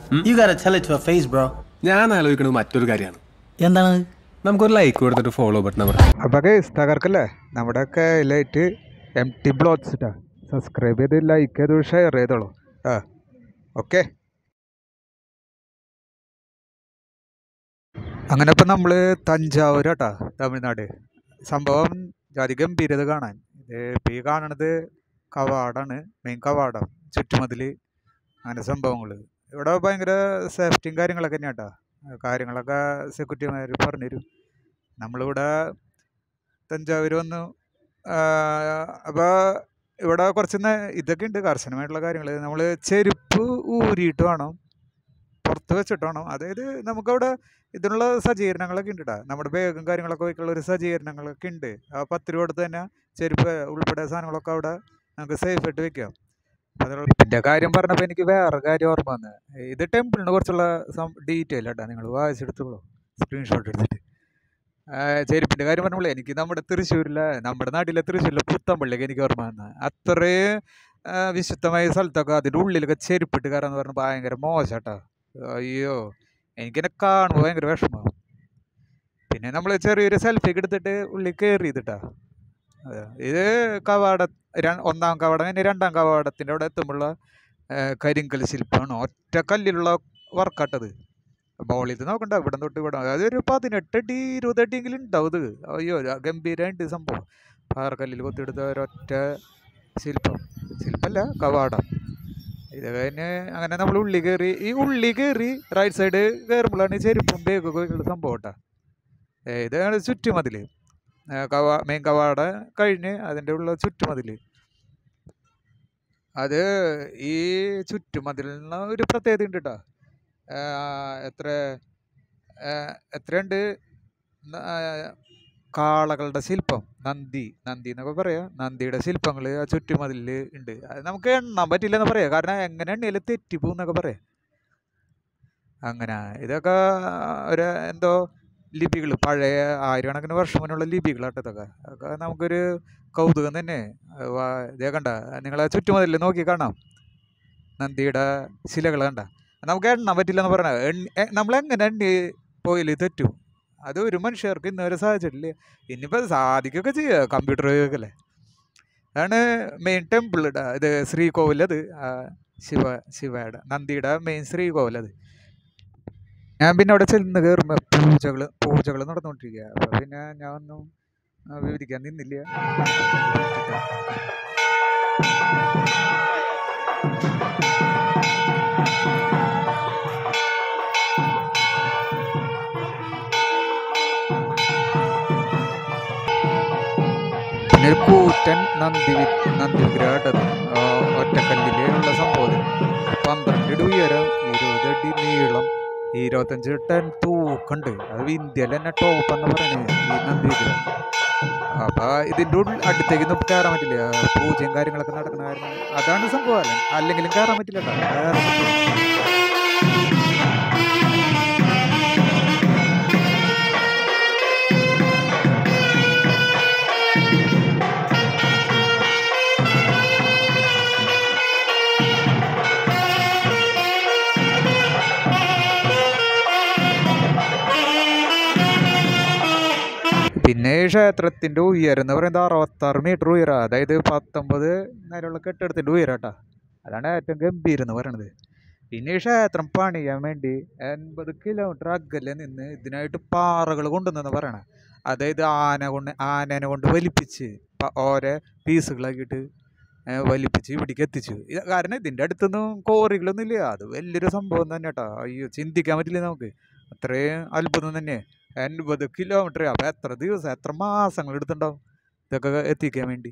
You gotta tell it to her face, bro. ഞാൻ ആലോചിക്കുന്നത് മറ്റൊരു കാര്യമാണ്. എന്താണ്? നമുക്കൊരു ലൈക്ക് കൊടുത്തിട്ട് ഫോളോ ബട്ടൺ അമർ. അപ്പോൾ ഗൈസ് തകർക്കല്ലേ നമ്മുടെയൊക്കെ ലൈറ്റ് MT ബ്ലോഗ്സ് ഇട്ടാ സബ്സ്ക്രൈബ് ചെയ്ത് ലൈക്ക് ചെയ്ത് ഷെയർ ചെയ്തോളൂ. ഓക്കെ. അങ്ങനെ ഇപ്പം നമ്മൾ തഞ്ചാവൂർ കേട്ടോ, തമിഴ്നാട്. സംഭവം ജാതി ഗംഭീരത കാണാൻ. ഇപ്പം ഈ കാണണത് കവാടാണ്, മെയിൻ കവാടം, ചുറ്റുമതിൽ, അങ്ങനെ സംഭവങ്ങൾ. ഇവിടെ ഭയങ്കര സേഫ്റ്റിയും കാര്യങ്ങളൊക്കെ തന്നെയാണ് കേട്ടോ. കാര്യങ്ങളൊക്കെ സെക്യൂരിറ്റിമാർ പറഞ്ഞുതരും. നമ്മളിവിടെ തഞ്ചാവൂർ വന്നു. അപ്പോൾ ഇവിടെ കുറച്ച് ഇതൊക്കെ ഉണ്ട്, കർശനമായിട്ടുള്ള കാര്യങ്ങൾ. നമ്മൾ ചെരുപ്പ് ഊരിയിട്ട് വേണം, പുറത്ത് വെച്ചിട്ട് വേണം. അതായത് നമുക്കവിടെ ഇതിനുള്ള സജ്ജീകരണങ്ങളൊക്കെ ഉണ്ട് കേട്ടോ. നമ്മുടെ ബാഗും കാര്യങ്ങളൊക്കെ വയ്ക്കുള്ള ഒരു സജ്ജീകരണങ്ങളൊക്കെ ഉണ്ട്. ആ 10 രൂപ കൊടുത്ത് തന്നെ ചെരുപ്പ് ഉൾപ്പെടെ സാധനങ്ങളൊക്കെ അവിടെ നമുക്ക് സേഫായിട്ട് വെക്കാം. അതിനുള്ള ഇതിൻ്റെ കാര്യം പറഞ്ഞപ്പോൾ എനിക്ക് വേറെ കാര്യം ഓർമ്മ വന്ന്. ഇത് ടെമ്പിളിനെ കുറിച്ചുള്ള ഡീറ്റെയിൽ കേട്ടോ, നിങ്ങൾ വായിച്ചെടുത്തോളൂ, സ്ക്രീൻഷോട്ട് എടുത്തിട്ട്. ചെരുപ്പിൻ്റെ കാര്യം പറഞ്ഞപ്പോൾ എനിക്ക് നമ്മുടെ നാട്ടിലെ തൃശ്ശൂരിലെ പുത്തമ്പള്ളിയൊക്കെ എനിക്ക് ഓർമ്മ വന്നത്. അത്രയും വിശുദ്ധമായ സ്ഥലത്തൊക്കെ അതിൻ്റെ ഉള്ളിലൊക്കെ ചെരുപ്പിട്ട് കയറാന്ന് പറഞ്ഞാൽ ഭയങ്കര മോശം കേട്ടോ. അയ്യോ, എനിക്കെന്നെ കാണുമ്പോൾ ഭയങ്കര വിഷമമാണ്. പിന്നെ നമ്മൾ ചെറിയൊരു സെൽഫിയൊക്കെ എടുത്തിട്ട് ഉള്ളിൽ കയറി ചെയ്തിട്ടാ. ഇത് ഒന്നാം കവാടം കഴിഞ്ഞ് 2ാം കവാടത്തിൻ്റെ അവിടെ എത്തുമ്പോഴുള്ള കരിങ്കൽ ശില്പമാണ്. ഒറ്റ കല്ലിലുള്ള വർക്കാട്ടത്. ബോളിൽ ഇത് നോക്കണ്ട, ഇവിടെ തൊട്ട് ഇവിടെ അതൊരു 18 അടി 20 അടിയെങ്കിലും ഉണ്ടാവും ഇത്. അയ്യോ, ഗംഭീരമായിട്ട് സംഭവം. പാറക്കല്ലിൽ കൊത്തിയെടുത്ത ഒരൊറ്റ ശില്പമല്ല, കവാടം. ഇത് കഴിഞ്ഞ് അങ്ങനെ നമ്മൾ ഉള്ളി കയറി റൈറ്റ് സൈഡ് കയറുമ്പോഴാണ് ചെരുപ്പും ബേഗൊക്കെ ഉള്ള സംഭവം കേട്ടോ. ഇതാണ് ചുറ്റുമതിൽ. മെയിൻ കവാട കഴിഞ്ഞ് അതിൻ്റെ ഉള്ള ചുറ്റുമതിൽ. അത് ഈ ചുറ്റുമതിലിന് ഒരു പ്രത്യേകത ഉണ്ട് കേട്ടോ. എത്രയുണ്ട് കാളകളുടെ ശില്പം, നന്ദി എന്നൊക്കെ പറയാം. നന്ദിയുടെ ശില്പങ്ങൾ ആ ചുറ്റുമതിൽ ഉണ്ട്. അത് നമുക്ക് എണ്ണാൻ പറ്റില്ലെന്ന് പറയാം, കാരണം എങ്ങനെ എണ്ണയിൽ തെറ്റിപ്പോന്നൊക്കെ പറയാം. അങ്ങനെ ഇതൊക്കെ ഒരു എന്തോ ലിപികൾ, പഴയ 1000 കണക്കിന് വർഷം മുന്നുള്ള ലിപികളാട്ടോ ഇതൊക്കെ. അതൊക്കെ നമുക്കൊരു കൗതുകം തന്നെ. ഇതേ കണ്ട, നിങ്ങളെ ചുറ്റുമതിൽ നോക്കി കാണാം നന്ദിയുടെ ശിലകൾ കണ്ട. നമുക്ക് എണ്ണാൻ പറ്റില്ലെന്ന് പറഞ്ഞാൽ നമ്മളെങ്ങനെ എണ്ണി പോയിൽ തെറ്റും. അത് ഒരു മനുഷ്യർക്ക് ഇന്നുവരെ സാധിച്ചിട്ടില്ല. ഇനിയിപ്പോൾ സാധിക്കൊക്കെ ചെയ്യുക, കമ്പ്യൂട്ടർ ഉപയോഗിക്കല്ലേ. അതാണ് മെയിൻ ടെമ്പിൾ. ഇത് ശ്രീകോവിൽ, അത് ശിവയുടെ നന്ദിയുടെ മെയിൻ ശ്രീകോവിൽ. ഞാൻ പിന്നെ അവിടെ ചെന്ന് കയറുമ്പോൾ പൂജകൾ നടന്നുകൊണ്ടിരിക്കുക. അപ്പോൾ പിന്നെ ഞാൻ ഒന്നും വിവരിക്കാൻ നിന്നില്ല. പിന്നെ ഒരു കൂറ്റൻ നന്ദി വിഗ്രഹമായിട്ടത്, ഒറ്റക്കല്ലിലുള്ള സംഭവം. 12 അടി ഉയരം, 20 അടി നീളം, 25 ടൺ തൂക്കുണ്ട്. അത് ഇന്ത്യയിൽ തന്നെ ടോപ്പ് എന്ന് പറയുന്നത് ഈ നന്ദി വിഗ്രഹം. അപ്പോൾ ഇതിൻ്റെ അടുത്തേക്കൊന്നും കയറാൻ പറ്റില്ല, പൂജയും കാര്യങ്ങളൊക്കെ നടക്കുന്ന കാരണം. അതാണ് സംഭവം. അല്ലെങ്കിലും കയറാൻ പറ്റില്ല കേട്ടോ. പിന്നെ ക്ഷേത്രത്തിൻ്റെ ഉയരം എന്ന് പറയുന്നത് 66 മീറ്റർ ഉയരം. അതായത് 19 നിലയുള്ള കെട്ടിടത്തിൻ്റെ ഉയരം കേട്ടോ. അതാണ് ഏറ്റവും ഗംഭീരം എന്ന് പറയണത്. പിന്നെ ഈ ക്ഷേത്രം പണിയാൻ വേണ്ടി 80 കിലോമീറ്റർ അകലെ നിന്ന് ഇതിനായിട്ട് പാറകൾ കൊണ്ടുവന്നെന്ന് പറയണേ. അതായത് ആനനെ കൊണ്ട് വലിപ്പിച്ച് ഓരോ പീസുകളാക്കിയിട്ട് വലിപ്പിച്ച് ഇവിടേക്ക് എത്തിച്ചു. കാരണം ഇതിൻ്റെ അടുത്തൊന്നും കോറികളൊന്നും ഇല്ല. അത് വലിയൊരു സംഭവം തന്നെ കേട്ടോ. അയ്യോ, ചിന്തിക്കാൻ പറ്റില്ല നമുക്ക്. അത്രയും അത്ഭുതം തന്നെ. 80 കിലോമീറ്റർ. അപ്പോൾ എത്ര ദിവസം, എത്ര മാസങ്ങൾ എടുത്തിട്ടുണ്ടാവും ഇതൊക്കെ എത്തിക്കാൻ വേണ്ടി.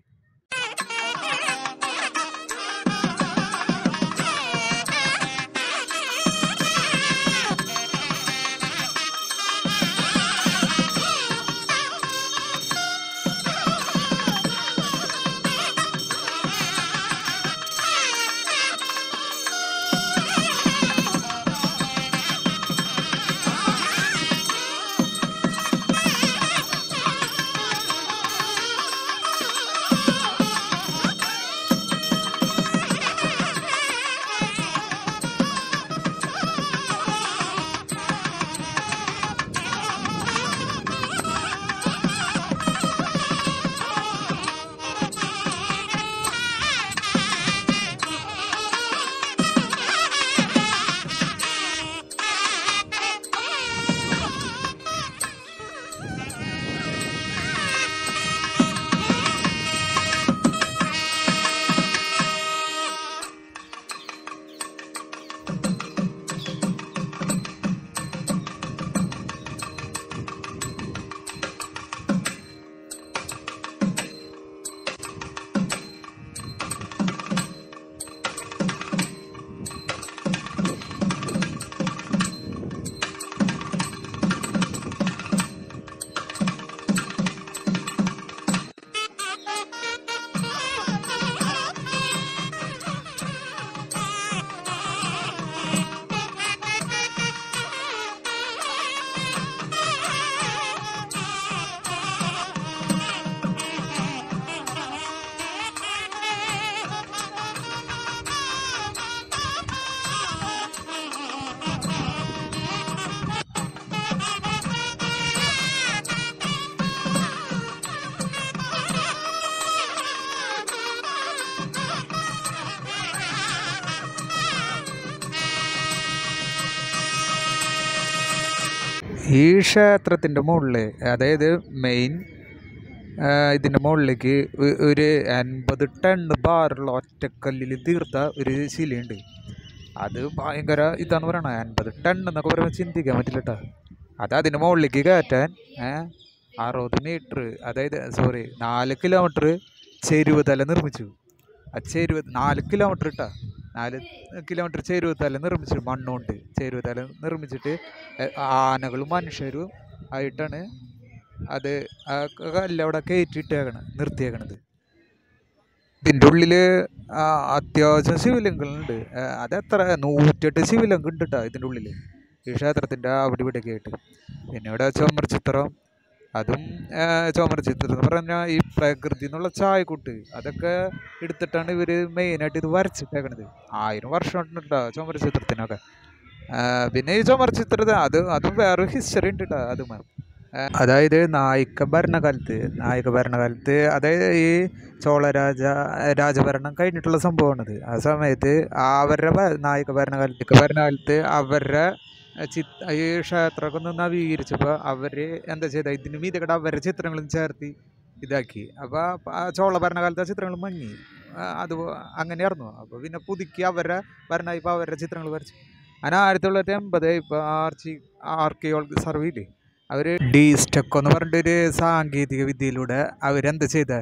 ഈ ക്ഷേത്രത്തിൻ്റെ മുകളിൽ, അതായത് മെയിൻ ഇതിൻ്റെ മുകളിലേക്ക് ഒരു 50 ടണ്ണ് ഭാരമുള്ള ഒറ്റക്കല്ലിൽ തീർത്ത ഒരു ശിലയുണ്ട്. അത് ഭയങ്കര ഇതാന്ന് പറയണ. 50 ടണ്ണ് എന്നൊക്കെ പറയുമ്പോൾ ചിന്തിക്കാൻ പറ്റില്ല കേട്ടോ. അത് അതിൻ്റെ മുകളിലേക്ക് കയറ്റാൻ 60 മീറ്റർ, അതായത് 4 കിലോമീറ്റർ ചെരുവ് തല നിർമ്മിച്ചു. ആ ചെരുവ് 4 കിലോമീറ്റർ ഇട്ടാ 4 കിലോമീറ്റർ ചെരുവ് തല നിർമ്മിച്ചു. മണ്ണുകൊണ്ട് ചെരുവ് തല നിർമ്മിച്ചിട്ട് ആനകളും മനുഷ്യരും ആയിട്ടാണ് അത് ആ കല്ലവിടെ നിർത്തിയേക്കണത്. ഇതിൻ്റെ ഉള്ളിൽ അത്യാവശ്യം ശിവലിംഗങ്ങളുണ്ട്. അതെത്ര 108 ശിവലിംഗം ഉണ്ട് കേട്ടോ ഇതിൻ്റെ ഉള്ളിൽ, ഈ ക്ഷേത്രത്തിൻ്റെ അവിടെ ഇവിടെയൊക്കെ ആയിട്ട്. പിന്നെ ഇവിടെ ചുമർ ചിത്രം, അതും ചുമർ ചിത്രം എന്ന് പറഞ്ഞാൽ ഈ പ്രകൃതി എന്നുള്ള ചായക്കൂട്ട് അതൊക്കെ എടുത്തിട്ടാണ് ഇവർ മെയിനായിട്ട് ഇത് വരച്ചിട്ടേക്കണത്. 1000 വർഷം ഉണ്ടോ ചുമർ ചിത്രത്തിനൊക്കെ. പിന്നെ ഈ ചുമർ ചിത്രത്തിന് അതും വേറൊരു ഹിസ്റ്ററി ഉണ്ട് കേട്ടോ. അതും അതായത് നായിക ഭരണകാലത്ത് അതായത് ഈ ചോള രാജഭരണം കഴിഞ്ഞിട്ടുള്ള സംഭവമാണിത്. ആ സമയത്ത് അവരുടെ ഭരണകാലത്ത് അവരുടെ ഈ ക്ഷേത്രമൊക്കെ ഒന്ന് നവീകരിച്ചപ്പോൾ അവർ എന്താ ചെയ്ത, ഇതിന് മീതക്കടെ അവരുടെ ചിത്രങ്ങളും ചേർത്തി ഇതാക്കി. അപ്പോൾ ആ ചോള ഭരണകാലത്തെ ചിത്രങ്ങൾ മങ്ങി. അത് അങ്ങനെയായിരുന്നു. അപ്പോൾ പിന്നെ പുതുക്കി അവരുടെ ഭരണമായിപ്പോൾ അവരുടെ ചിത്രങ്ങൾ വരച്ചു. അങ്ങനെ 1980 ഇപ്പോൾ ആർക്കിയോളജി സർവേയില്ലേ, അവർ സ്റ്റെക്ക് എന്ന് പറഞ്ഞിട്ടൊരു സാങ്കേതിക വിദ്യയിലൂടെ അവരെന്താ ചെയ്തത്,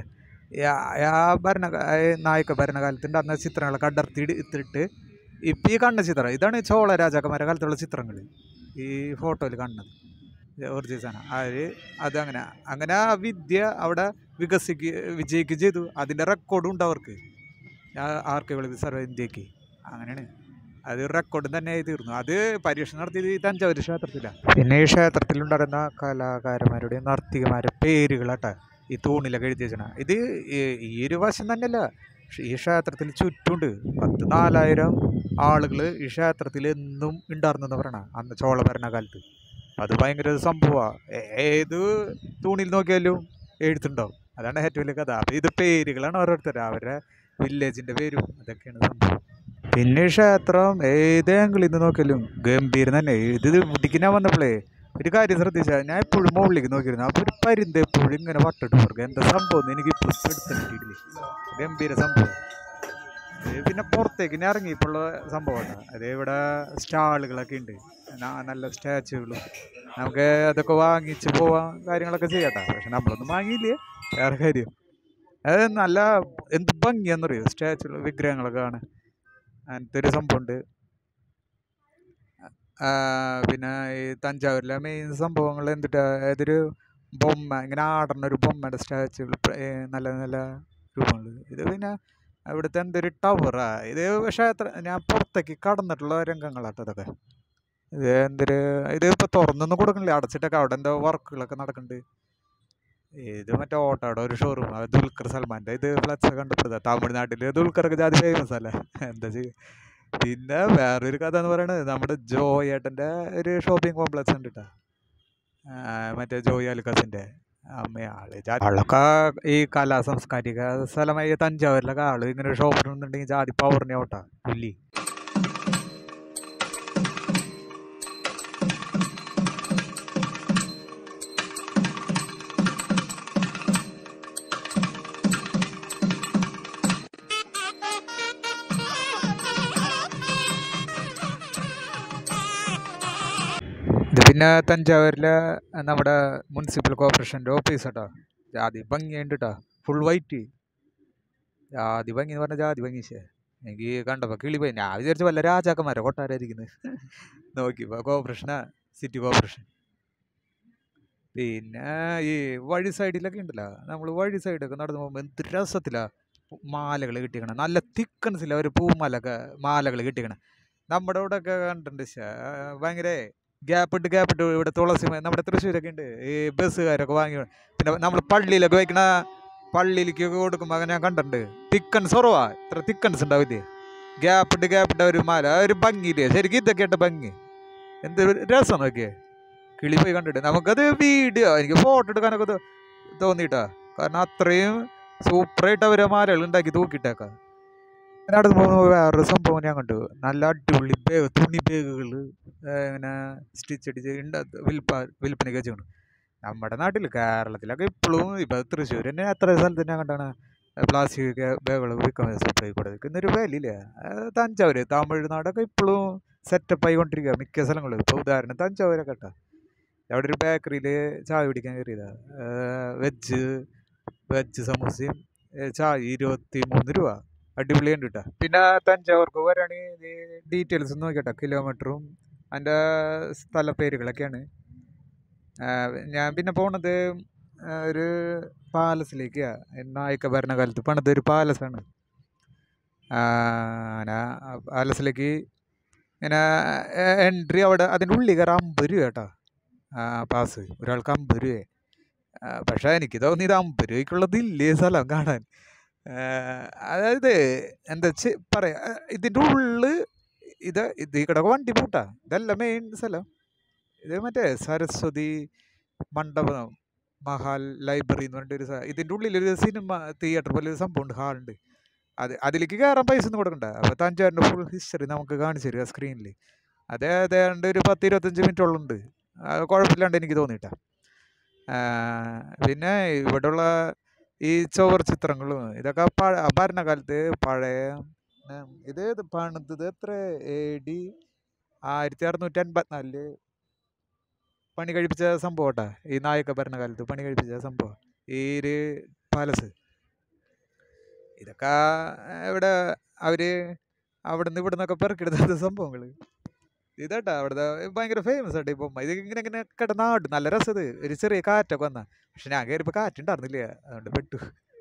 നായിക ഭരണകാലത്തിൻ്റെ അന്ന ചിത്രങ്ങളൊക്കെ അടർത്തിയിട്ട് ഇപ്പം ഈ കാണുന്ന ചിത്രം ഇതാണ് ചോള രാജാക്കന്മാരുടെ കാലത്തുള്ള ചിത്രങ്ങൾ. ഈ ഫോട്ടോയിൽ കാണുന്നത് ഒറിജിനൽ സാധനം. അങ്ങനെ ആ വിദ്യ അവിടെ വിജയിക്കുകയും ചെയ്തു. അതിൻ്റെ റെക്കോർഡും ഉണ്ട് അവർക്ക്, ആർക്കിയോളജി സർവേ ഇന്ത്യക്ക്. അങ്ങനെയാണ് അത് റെക്കോർഡ് തന്നെ ആയി തീർന്നു. അത് പരീക്ഷണം നടത്തിയത് ഈ തഞ്ചാവൂർ ക്ഷേത്രത്തിലാണ്. പിന്നെ ഈ ക്ഷേത്രത്തിലുണ്ടായിരുന്ന കലാകാരന്മാരുടെ നർത്തകിമാരുടെ പേരുകളാട്ടെ ഈ തൂണിലൊക്കെ എഴുതി വെച്ചണ. ഇത് ഈ ഒരു വശം തന്നെയല്ല, ഈ ക്ഷേത്രത്തിൽ ചുറ്റുണ്ട് 10,000-4000 ആളുകൾ ഈ ക്ഷേത്രത്തിൽ എന്നും ഉണ്ടായിരുന്നെന്ന് പറയണ അന്ന് ചോള ഭരണകാലത്ത്. അത് ഭയങ്കര സംഭവമാണ്. ഏത് തൂണിൽ നോക്കിയാലും എഴുത്തുണ്ടാവും. അതാണ് ഏറ്റവും വലിയ കഥ. അപ്പോൾ ഇത് പേരുകളാണ് ഓരോരുത്തർ, അവരുടെ വില്ലേജിൻ്റെ പേരും അതൊക്കെയാണ് സംഭവം. പിന്നെ ക്ഷേത്രം ഏത് ആംഗിളിൽ നിന്ന് നോക്കിയാലും ഗംഭീരം തന്നെ. ഇത് ഇവിടേക്ക് ഞാൻ വന്നപ്പോഴേ ഒരു കാര്യം ശ്രദ്ധിച്ചാൽ, ഞാൻ എപ്പോഴും മുകളിലേക്ക് നോക്കിയിരുന്നു. അപ്പോൾ ഒരു പരുന്ത് എപ്പോഴും ഇങ്ങനെ വട്ടിട്ട് പുറകെ എന്താ സംഭവം എനിക്ക് ഇപ്പോൾ എടുത്തിട്ടില്ലേ. ഗംഭീര സംഭവം. പിന്നെ പുറത്തേക്ക് ഇനി ഇറങ്ങിയപ്പോഴുള്ള സംഭവമാണ് അത്. ഇവിടെ സ്റ്റാളുകളൊക്കെ ഉണ്ട്, നല്ല സ്റ്റാച്ചുകളും. നമുക്ക് അതൊക്കെ വാങ്ങിച്ച് പോവാൻ കാര്യങ്ങളൊക്കെ ചെയ്യട്ടെ. പക്ഷെ നമ്മളൊന്നും വാങ്ങിയില്ലേ, വേറെ കാര്യം. അത് നല്ല എന്ത് ഭംഗിയാണെന്നറിയോ സ്റ്റാച്ചു വിഗ്രഹങ്ങളൊക്കെ കാണാൻ. അങ്ങനത്തെ ഒരു സംഭവമുണ്ട്. പിന്നെ ഈ തഞ്ചാവൂരിലെ മെയിൻ സംഭവങ്ങൾ എന്തിട്ടാ, ഏതൊരു ബൊമ്മ ഇങ്ങനെ ആടുന്ന ഒരു ബൊമ്മയുടെ സ്റ്റാച്ചുകൾ, നല്ല നല്ല രൂപങ്ങൾ. ഇത് പിന്നെ ഇവിടുത്തെ എന്തൊരു ടവറാ ഇത്. ക്ഷേത്ര ഞാൻ പുറത്തേക്ക് കടന്നിട്ടുള്ള രംഗങ്ങളാട്ടോ അതൊക്കെ. ഇത് ഇപ്പോൾ തുറന്നൊന്നും കൊടുക്കണില്ല, അടച്ചിട്ടൊക്കെ. അവിടെ എന്തോ വർക്കുകളൊക്കെ നടക്കുന്നുണ്ട്. ഇത് മറ്റേ ഓട്ടോയുടെ ഒരു ഷോറൂം, ദുൽഖർ സൽമാൻ്റെ. ഇത് ഫ്ലക്സ് കണ്ടപ്പോഴാ. തമിഴ്നാട്ടിൽ ദുൽഖറൊക്കെ ജാതി ഫേമസ് അല്ലേ, എന്താ ചെയ്യുക. പിന്നെ വേറൊരു കഥ എന്ന് പറയുന്നത്, നമ്മുടെ ജോയേട്ടൻ്റെ ഒരു ഷോപ്പിംഗ് കോംപ്ലക്സ് ഉണ്ട് കേട്ടോ, മറ്റേ ജോയി അലുക്കാസിൻ്റെ. ആളൊക്കെ ഈ കലാ സാംസ്കാരിക സ്ഥലമായ തഞ്ചാവൂരിലൊക്കെ ആള് ഇങ്ങനെ ഒരു ഷോപ്പ് ഇടുന്നുണ്ടെങ്കിൽ ജാതി പൗർണ്ണി ഓട്ടാ പുല്ലി. ഇത് പിന്നെ തഞ്ചാവൂരിലെ നമ്മുടെ മുനിസിപ്പൽ കോർപ്പറേഷൻ്റെ ഓഫീസ് കേട്ടോ. ജാതി ഭംഗിയുണ്ട് കേട്ടോ, ഫുൾ വൈറ്റ്. ജാതി ഭംഗി എന്ന് പറഞ്ഞാൽ ജാതി ഭംഗി. എനിക്ക് കണ്ടപ്പോൾ കിളി പോയി. ഞാൻ വിചാരിച്ചു വല്ല രാജാക്കന്മാരെ കൊട്ടാരായിരിക്കുന്നത്. നോക്കിയപ്പോൾ കോർപ്പറേഷനാ, സിറ്റി കോർപ്പറേഷൻ. പിന്നെ ഈ വഴി സൈഡിലൊക്കെ ഉണ്ടല്ലോ, നമ്മൾ വഴി സൈഡൊക്കെ നടന്നു പോകുമ്പോൾ എന്ത് രസത്തിലാണ് മാലകൾ കിട്ടിക്കണം. നല്ല തിക്കൻസില്ല ഒരു മാലകൾ കിട്ടിക്കണം. നമ്മുടെ ഇവിടെ ഒക്കെ കണ്ടിട്ടുണ്ട്, ഭയങ്കര ഗ്യാപ്പിട്ട് ഇവിടെ തുളസി, നമ്മുടെ തൃശ്ശൂരൊക്കെ ഉണ്ട് ഈ ബസ്സുകാരൊക്കെ വാങ്ങി. പിന്നെ നമ്മൾ പള്ളിയിലൊക്കെ വയ്ക്കണ, പള്ളിയിലേക്കൊക്കെ കൊടുക്കുമ്പോൾ അങ്ങനെ ഞാൻ കണ്ടിട്ടുണ്ട്. തിക്കൻസ് കുറവാ, ഇത്ര തിക്കൻസ് ഉണ്ടാവില്ലേ. ഗ്യാപ്പിട്ട് ഒരു മാല, ഒരു ഭംഗിയില്ലേ ശരിക്കും. ഇതൊക്കെ ആയിട്ട് ഭംഗി, എന്തൊരു രസം നോക്കിയേ. കിളി പോയി കണ്ടിട്ട് നമുക്കത് വീഡിയോ, എനിക്ക് ഫോട്ടോ എടുക്കാനൊക്കെ തോന്നിയിട്ടാ. കാരണം അത്രയും സൂപ്പറായിട്ട് അവരെ മാലകൾ ഉണ്ടാക്കി തൂക്കിയിട്ടേക്കാം. നടന്നു പോകുമ്പോൾ വേറൊരു സംഭവം ഞാൻ കണ്ടു. നല്ല അടിപൊളി തുണി ബാഗുകൾ ഇങ്ങനെ സ്റ്റിച്ച് അടിച്ച് വിൽപ്പനയ്ക്ക് വെച്ചിട്ടുണ്ട്. നമ്മുടെ നാട്ടിൽ കേരളത്തിലൊക്കെ ഇപ്പോഴും ഇപ്പം തൃശ്ശൂർ തന്നെ എത്ര സ്ഥലത്ത് ഞാൻ കണ്ടാണ് പ്ലാസ്റ്റിക് ബാഗുകൾ വിൽക്കാൻ സപ്ലൈ കൊടുക്കുക. ഇന്നൊരു വിലയില്ല. തഞ്ചാവൂർ തമിഴ്നാടൊക്കെ ഇപ്പോഴും സെറ്റപ്പ് ആയിക്കൊണ്ടിരിക്കുക മിക്ക സ്ഥലങ്ങളും. ഇപ്പോൾ ഉദാഹരണം തഞ്ചാവൂരൊക്കെ കേട്ടോ, അവിടെ ഒരു ബേക്കറിയിൽ ചായ കുടിക്കാൻ കയറിയതാണ്. വെജ് വെജ് സമൂസയും ചായ 23 രൂപ. അടിപൊളിയുണ്ട് കേട്ടോ. പിന്നെ തഞ്ചാവൂർക്ക് വരികയാണെങ്കിൽ ഡീറ്റെയിൽസ് നോക്കിട്ടോ, കിലോമീറ്ററും അതിൻ്റെ സ്ഥലപ്പേരുകളൊക്കെയാണ്. ഞാൻ പിന്നെ പോണത് ഒരു പാലസിലേക്കാണ്. നായിക ഭരണകാലത്ത് പണിതൊരു പാലസാണ്. അങ്ങനെ പാലസിലേക്ക് ഇങ്ങനെ എൻട്രി അവിടെ അതിൻ്റെ ഉള്ളിൽ കയറാൻ 50 രൂപ കേട്ടോ പാസ്. ഒരാൾക്ക് 50 രൂപ. പക്ഷേ എനിക്ക് തോന്നിയത് 50 രൂപയ്ക്കുള്ളതില്ലേ സ്ഥലം കാണാൻ. അതായത് എന്താ പറയാ, ഇതിൻ്റെ ഉള്ളിൽ ഇത് ഈ കിടക്ക് വണ്ടി പൂട്ടാ. ഇതല്ല മെയിൻ സ്ഥലം. ഇത് മറ്റേ സരസ്വതി മണ്ഡപം മഹാൽ ലൈബ്രറി എന്ന് പറഞ്ഞിട്ടൊരു ഇതിൻ്റെ ഉള്ളിലൊരു സിനിമ തിയേറ്റർ പോലെ ഒരു സംഭവം ഉണ്ട്, ഹാളുണ്ട്. അതിലേക്ക് കയറാൻ പൈസ ഒന്നും കൊടുക്കണ്ട. അപ്പോൾ തഞ്ചാവൂരിൻ്റെ ഫുൾ ഹിസ്റ്ററി നമുക്ക് കാണിച്ചു തരിക സ്ക്രീനിൽ. അതേതാണ്ട് ഒരു 10-25 മിനിറ്റോളം ഉണ്ട്. കുഴപ്പമില്ലാണ്ട് എനിക്ക് തോന്നിയിട്ടാ. പിന്നെ ഇവിടെയുള്ള ഈ ചുവർ ചിത്രങ്ങളും ഇതൊക്കെ ഭരണകാലത്ത് പഴയ ഇത് പണിതത് എത്ര AD 1654 പണി കഴിപ്പിച്ച സംഭവം കേട്ടാ. ഈ നായക ഭരണകാലത്ത് പണി കഴിപ്പിച്ച സംഭവം ഈ ഒരു പാലസ്. ഇതൊക്കെ ഇവിടെ അവർ അവിടെ നിന്ന് ഇവിടെ നിന്നൊക്കെ പെറുക്കിയെടുത്ത സംഭവങ്ങൾ ഇതാട്ടാ. അവിടുത്തെ ഭയങ്കര ഫേമസ് ആയിട്ട് ഇപ്പം ഇത് ഇങ്ങനെ കിടന്നാട് നല്ല രസം. ഇത് ഒരു ചെറിയ കാറ്റൊക്കെ വന്നാൽ, പക്ഷെ ഞാൻ കയറിയപ്പോൾ കാറ്റുണ്ടായിരുന്നില്ല, അതുകൊണ്ട് പെട്ടു.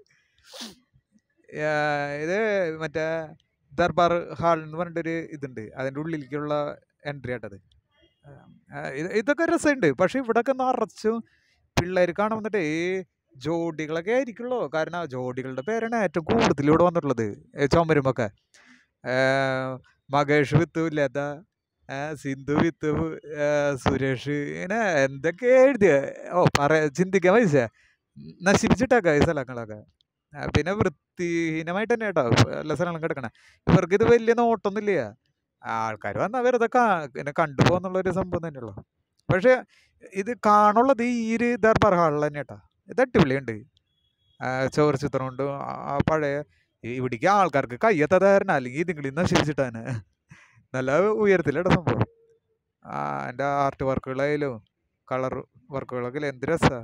ഇത് മറ്റേ ദർബാർ ഹാൾ എന്ന് പറഞ്ഞിട്ടൊരു ഇതുണ്ട്, അതിൻ്റെ ഉള്ളിലേക്കുള്ള എൻട്രി ആട്ടത്. ഇതൊക്കെ രസമുണ്ട്. പക്ഷെ ഇവിടെയൊക്കെ നിറച്ചും പിള്ളേർ കാണാൻ വന്നിട്ട് ഈ ജോഡികളൊക്കെ ആയിരിക്കുള്ളൂ. കാരണം ജോഡികളുടെ പേരാണ് ഏറ്റവും കൂടുതൽ ഇവിടെ വന്നിട്ടുള്ളത്. ചുമരുമൊക്കെ മകേഷ് വിത്ത് ലത, സിന്ധു വിത്ത് സുരേഷ്, ഇങ്ങനെ എന്തൊക്കെ എഴുതിയ ചിന്തിക്കാൻ പൈസ നശിപ്പിച്ചിട്ടൊക്കെ ഈ സ്ഥലങ്ങളൊക്കെ. പിന്നെ വൃത്തിഹീനമായിട്ട് തന്നെ കേട്ടോ എല്ലാ സ്ഥലങ്ങളും കിടക്കണേ. ഇവർക്ക് ഇത് വലിയ നോട്ടൊന്നുമില്ല. ആൾക്കാർ വന്നാൽ വെറുതെ പിന്നെ കണ്ടുപോകുന്നുള്ളൊരു സംഭവം തന്നെയുള്ളൂ. പക്ഷെ ഇത് കാണുള്ളത് ഈ ഒരു ദർബാർ ഹാളിൽ തന്നെ കേട്ടോ. ഇത് അടിപൊളിയുണ്ട്. ചോറ് ചിത്രം കൊണ്ട് പഴയ ഇവിടേക്ക് ആൾക്കാർക്ക് കയ്യെത്താതായിരുന്നു, അല്ലെങ്കിൽ ഇതിങ്ങളിൽ നശിപ്പിച്ചിട്ടാണ്. നല്ല ഉയരത്തിലാണ് സംഭവം. എൻ്റെ ആർട്ട് വർക്കുകളായാലും കളർ വർക്കുകളൊക്കെ എന്ത് രസമാണ്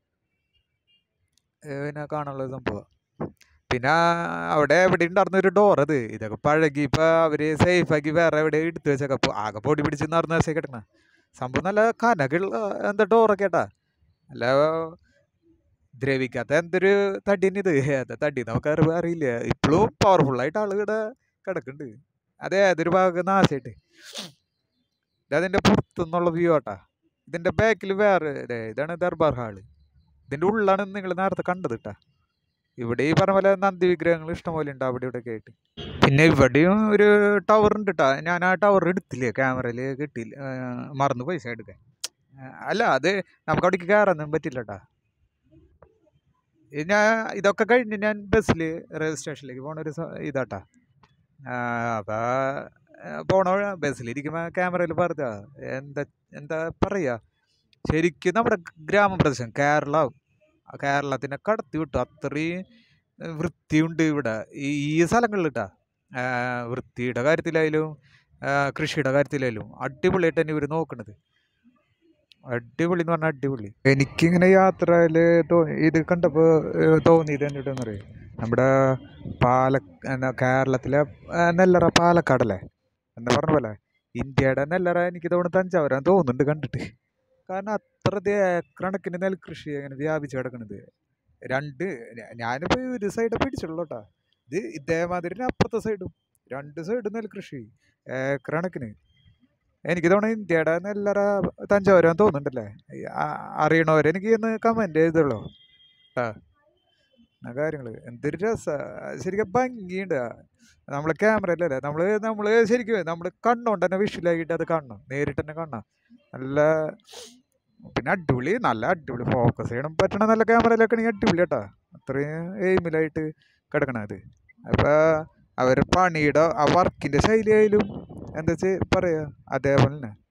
പിന്നെ കാണാനുള്ള സംഭവം. പിന്നെ അവിടെ എവിടെ ഉണ്ടായിരുന്നൊരു ഡോർ, ഇതൊക്കെ പഴകി ഇപ്പം അവർ സേഫാക്കി വേറെ എവിടെ എടുത്തു വെച്ചൊക്കെ ആകെ പൊടി പിടിച്ച് നടന്ന ദിവസം കിട്ടണ സംഭവം. നല്ല കനകുള്ള എന്താ ഡോറൊക്കെ കേട്ടാ, അല്ല ദ്രവിക്കാത്ത എന്തൊരു തടിന് ഇത്. ഏതാ തടി നമുക്ക് അറിയില്ല. ഇപ്പോഴും പവർഫുള്ളായിട്ട് ആളുകളുടെ കിടക്കുന്നുണ്ട്. അതെ, അതൊരു ഭാഗം നാശമായിട്ട്. ഇതതിൻ്റെ പുറത്തുനിന്നുള്ള വ്യൂ ആട്ടാ. ഇതിൻ്റെ ബാക്കിൽ വേറെ ഇതാണ് ദർബാർ ഹാള്. ഇതിൻ്റെ ഉള്ളിലാണ് നിങ്ങൾ നേരത്തെ കണ്ടത് കേട്ടാ. ഇവിടെ ഈ പറഞ്ഞ പോലെ നന്ദി വിഗ്രഹങ്ങൾ ഇഷ്ടംപോലെ ഉണ്ട് അവിടെ ഇവിടെയൊക്കെ ആയിട്ട്. പിന്നെ ഇവിടെയും ഒരു ടവർ ഉണ്ട് കേട്ടാ. ഞാൻ ആ ടവർ എടുത്തില്ലേ, ക്യാമറയിൽ കിട്ടിയില്ല, മറന്നു പൈസ എടുക്കാൻ. അല്ല അത് നമുക്ക് അവിടേക്ക് കയറാനൊന്നും പറ്റില്ല കേട്ടാ. ഞാൻ ഇതൊക്കെ കഴിഞ്ഞ് ഞാൻ ബസ്സിൽ റെയിൽവേ സ്റ്റേഷനിലേക്ക് പോണൊരു ഇതാട്ടാ. അപ്പോൾ പോണ ബസ്സിലിരിക്കുമ്പോൾ ക്യാമറയിൽ പറഞ്ഞ എന്താ പറയുക, ശരിക്കും നമ്മുടെ ഗ്രാമപ്രദേശം കേരളത്തിനെ കടത്തി വിട്ടു. അത്രയും വൃത്തിയുണ്ട് ഇവിടെ ഈ സ്ഥലങ്ങളിൽ കേട്ടാ. വൃത്തിയുടെ കാര്യത്തിലായാലും കൃഷിയുടെ കാര്യത്തിലായാലും അടിപൊളിയായിട്ട് തന്നെ ഇവർ നോക്കണത്. അടിപൊളി എന്ന് പറഞ്ഞാൽ അടിപൊളി. എനിക്കിങ്ങനെ യാത്രയിൽ ഇത് കണ്ടപ്പോൾ തോന്നിയത് എന്നിട്ടെന്ന് പറയും, നമ്മുടെ കേരളത്തിലെ നെല്ലറ പാലക്കാടല്ലേ എന്താ പറഞ്ഞ പോലെ ഇന്ത്യയുടെ നെല്ലറ എനിക്ക് തോന്നുന്നു തഞ്ചാവൂരാന്ന് തോന്നുന്നുണ്ട് കണ്ടിട്ട്. കാരണം അത്ര ഏക്കറണക്കിന് നെൽകൃഷി അങ്ങനെ വ്യാപിച്ച് കിടക്കണത്. ഞാനിപ്പോൾ ഒരു സൈഡ് പിടിച്ചുള്ളൂ കേട്ടോ. ഇതേമാതിരി അപ്പുറത്തെ സൈഡും 2 സൈഡും നെൽകൃഷി ഏക്കറണക്കിന്. എനിക്ക് തോന്നുന്നു ഇന്ത്യയുടെ നെല്ലറ തഞ്ചാവൂരാന്ന് തോന്നുന്നുണ്ടല്ലേ. അറിയണവരെനിക്ക് ഒന്ന് കമൻറ്റ് ചെയ്തുള്ളൂ കേട്ടാ. കാര്യങ്ങൾ എന്തൊരു രസമാണ്, ശരിക്കും ഭംഗിയുണ്ട്. നമ്മൾ ക്യാമറയിലല്ലേ നമ്മൾ ശരിക്കും നമ്മൾ കണ്ണുകൊണ്ട് തന്നെ വിഷ്വലാക്കിയിട്ട് അത് കാണണം, നേരിട്ട് തന്നെ കാണണം. നല്ല പിന്നെ നല്ല അടിപൊളി ഫോക്കസ് ചെയ്യണം പറ്റണ നല്ല ക്യാമറയിലൊക്കെ ആണെങ്കിൽ അടിപൊളി കേട്ടോ. അത്രയും എയിമിലായിട്ട് കിടക്കണത്. അപ്പോൾ അവർ പണിയുടെ ആ വർക്കിൻ്റെ ശൈലിയായാലും എന്താ പറയുക അതേപോലെ തന്നെ